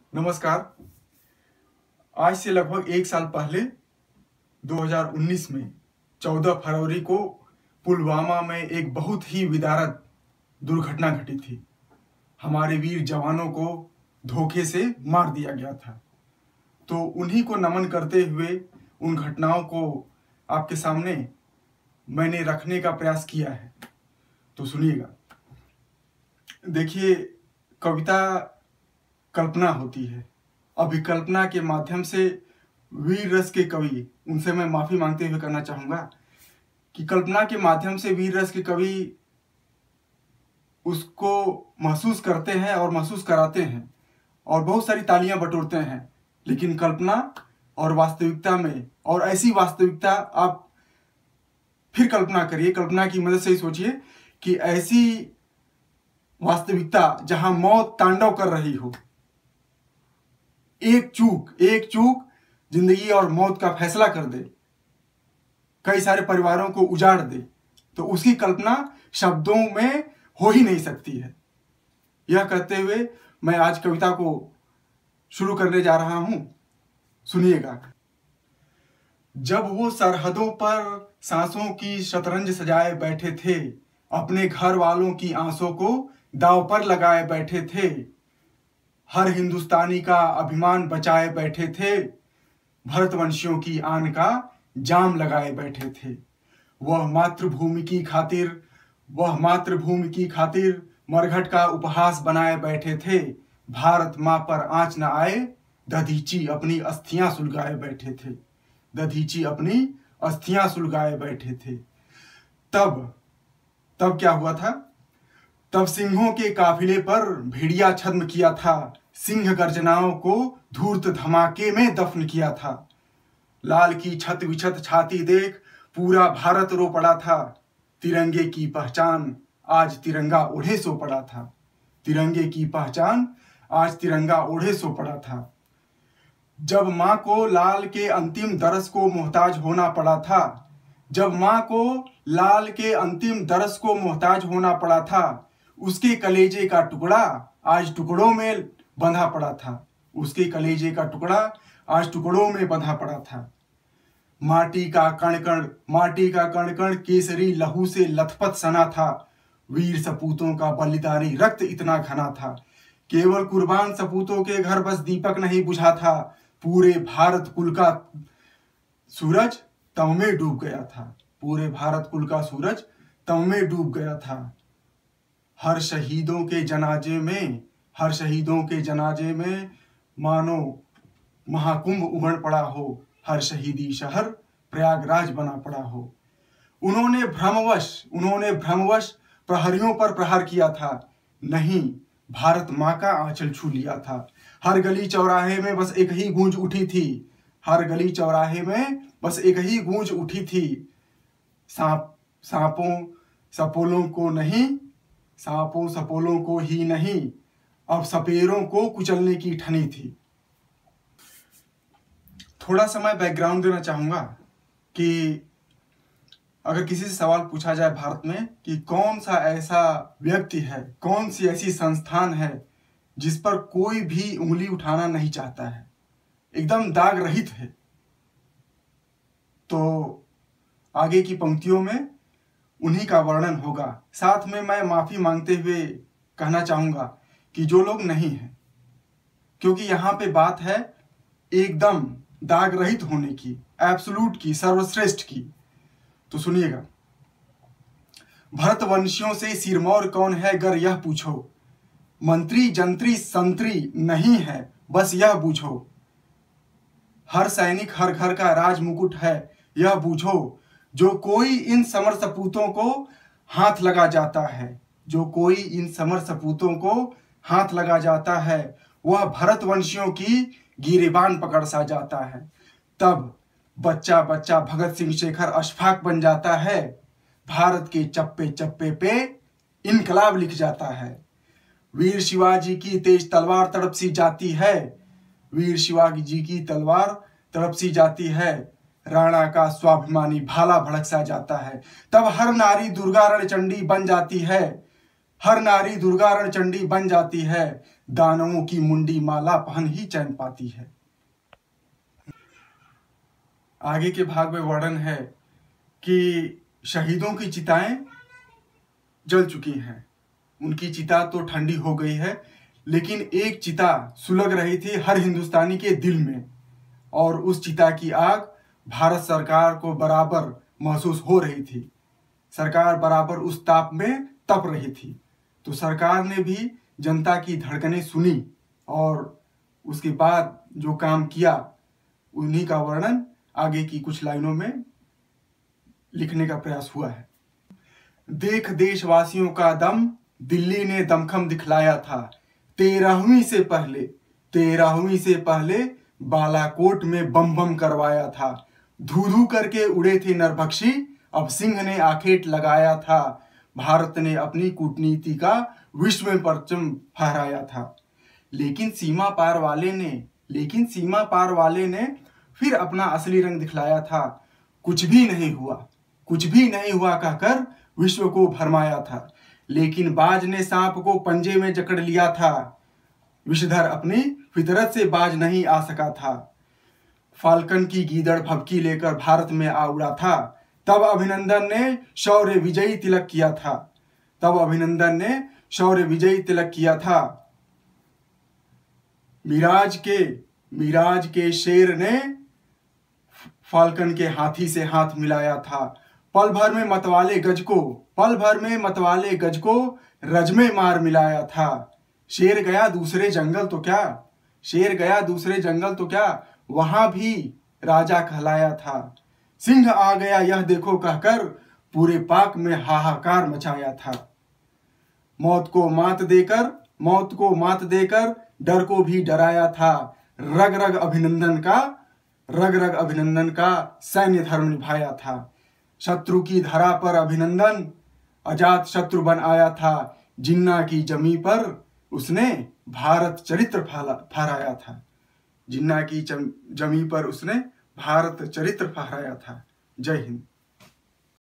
नमस्कार। आज से लगभग एक साल पहले 2019 में 14 फरवरी को पुलवामा में एक बहुत ही विदारक दुर्घटना घटी थी। हमारे वीर जवानों को धोखे से मार दिया गया था। तो उन्हीं को नमन करते हुए उन घटनाओं को आपके सामने मैंने रखने का प्रयास किया है। तो सुनिएगा। देखिए, कविता कल्पना होती है। अभिकल्पना के माध्यम से वीर रस के कवि, उनसे मैं माफी मांगते हुए कहना चाहूंगा कि कल्पना के माध्यम से वीर रस के कवि उसको महसूस करते हैं और महसूस कराते हैं और बहुत सारी तालियां बटोरते हैं। लेकिन कल्पना और वास्तविकता में, और ऐसी वास्तविकता आप फिर कल्पना करिए, कल्पना की मदद से ही सोचिए कि ऐसी वास्तविकता जहां मौत तांडव कर रही हो, एक चूक जिंदगी और मौत का फैसला कर दे, कई सारे परिवारों को उजाड़ दे, तो उसकी कल्पना शब्दों में हो ही नहीं सकती है। यह कहते हुए मैं आज कविता को शुरू करने जा रहा हूं। सुनिएगा। जब वो सरहदों पर सांसों की शतरंज सजाए बैठे थे, अपने घर वालों की आंसों को दांव पर लगाए बैठे थे, हर हिंदुस्तानी का अभिमान बचाए बैठे थे, भरतवंशियों की आन का जाम लगाए बैठे थे, वह मातृभूमि की खातिर मरघट का उपहास बनाए बैठे थे, भारत मां पर आंच न आए, दधीची अपनी अस्थियां सुलगाए बैठे थे, तब क्या हुआ था? तब सिंहों के काफिले पर भेड़िया छद्म किया था, सिंह गर्जनाओं को धूर्त धमाके में दफन किया था, लाल की छत विछत छाती देख पूरा भारत रो पड़ा था, तिरंगे की पहचान आज तिरंगा ओढ़े सो पड़ा था, जब मां को लाल के अंतिम दरस को मोहताज होना पड़ा था, उसके कलेजे का टुकड़ा आज टुकड़ों में बंधा पड़ा था, माटी का कण कण केसरी लहू से लथपथ सना था, वीर सपूतों का बलिदानी रक्त इतना घना था, केवल कुर्बान सपूतों के घर बस दीपक नहीं बुझा था, पूरे भारत कुल का सूरज तव में डूब गया था, हर शहीदों के जनाजे में मानो महाकुंभ उमड़ पड़ा हो, हर शहीदी शहर प्रयागराज बना पड़ा हो। उन्होंने भ्रमवश प्रहरियों पर प्रहार किया था, नहीं भारत मां का आंचल छू लिया था, हर गली चौराहे में बस एक ही गूंज उठी थी, सांपों सपोलों को ही नहीं, अब सपेरों को कुचलने की ठनी थी। थोड़ा समय बैकग्राउंड देना चाहूंगा कि अगर किसी से सवाल पूछा जाए भारत में कि कौन सा ऐसा व्यक्ति है, कौन सी ऐसी संस्थान है जिस पर कोई भी उंगली उठाना नहीं चाहता है, एकदम दाग रहित है, तो आगे की पंक्तियों में उन्हीं का वर्णन होगा। साथ में मैं माफी मांगते हुए कहना चाहूंगा कि जो लोग नहीं हैं, क्योंकि यहां पे बात है एकदम दाग रहित होने की, एब्सोल्यूट की, सर्वश्रेष्ठ की। तो सुनिएगा। भरतवंशियों से सिरमौर कौन है गर यह पूछो, मंत्री जंत्री संतरी नहीं है बस यह बूझो, हर सैनिक हर घर का राज मुकुट है यह बूझो, जो कोई इन समर सपूतों को हाथ लगा जाता है, वह भरतवंशियों की गिरेबान पकड़ सा जाता है, तब बच्चा भगत सिंह शेखर अशफाक बन जाता है, भारत के चप्पे चप्पे पे इनकलाब लिख जाता है, वीर शिवाजी की तेज तलवार तड़प सी जाती है, राणा का स्वाभिमानी भाला भड़क सा जाता है, तब हर नारी दुर्गा रणचंडी बन जाती है, दानवों की मुंडी माला पहन ही चैन पाती है। आगे के भाग में वर्णन है कि शहीदों की चिताएं जल चुकी हैं, उनकी चिता तो ठंडी हो गई है, लेकिन एक चिता सुलग रही थी हर हिंदुस्तानी के दिल में, और उस चिता की आग भारत सरकार को बराबर महसूस हो रही थी। सरकार बराबर उस ताप में तप रही थी। तो सरकार ने भी जनता की धड़कनें सुनी और उसके बाद जो काम किया, उन्हीं का वर्णन आगे की कुछ लाइनों में लिखने का प्रयास हुआ है। देख देशवासियों का दम, दिल्ली ने दमखम दिखलाया था। 13वीं से पहले बालाकोट में बम बम करवाया था। धू धू करके उड़े थे नरभक्षी, अब सिंह ने आखेट लगाया था। भारत ने अपनी कूटनीति का विश्व में परचम फहराया था। लेकिन सीमा पार वाले ने फिर अपना असली रंग दिखलाया था। कुछ भी नहीं हुआ कहकर विश्व को भरमाया था। लेकिन बाज ने सांप को पंजे में जकड़ लिया था। विषधर अपनी फितरत से बाज नहीं आ सका था। फाल्कन की गीदड़ भभकी लेकर भारत में आ उड़ा था। तब अभिनंदन ने शौर्य विजयी तिलक किया था। मिराज के शेर ने फाल्कन के हाथी से हाथ मिलाया था। पल भर में मतवाले गज को रज में मार मिलाया था। शेर गया दूसरे जंगल तो क्या वहां भी राजा कहलाया था। सिंह आ गया यह देखो कहकर पूरे पाक में हाहाकार मचाया था। मौत को मात देकर डर को भी डराया था। रग रग अभिनंदन का सैन्य धर्म निभाया था। शत्रु की धरा पर अभिनंदन अजात शत्रु बन आया था। जिन्ना की जमी पर उसने भारत चरित्र फहराया था। जय हिंद।